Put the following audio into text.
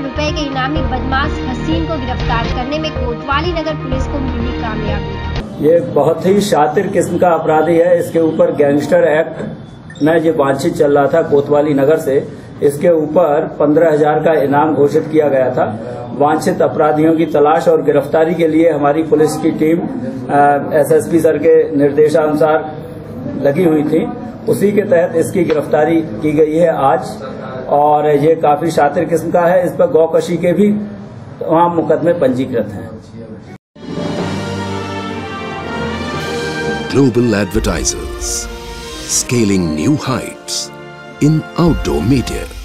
रुपए के इनामी बदमाश हसीन को गिरफ्तार करने में कोतवाली नगर पुलिस को मिली कामयाबी। ये बहुत ही शातिर किस्म का अपराधी है। इसके ऊपर गैंगस्टर एक्ट में जो वांछित चल रहा था कोतवाली नगर से, इसके ऊपर 15,000 का इनाम घोषित किया गया था। वांछित अपराधियों की तलाश और गिरफ्तारी के लिए हमारी पुलिस की टीम एसएसपी सर के निर्देशानुसार लगी हुई थी। उसी के तहत इसकी गिरफ्तारी की गई है आज, और ये काफी शातिर किस्म का है। इस पर गौकशी के भी तमाम मुकदमे पंजीकृत हैं। Global Advertisers, scaling new heights in outdoor media.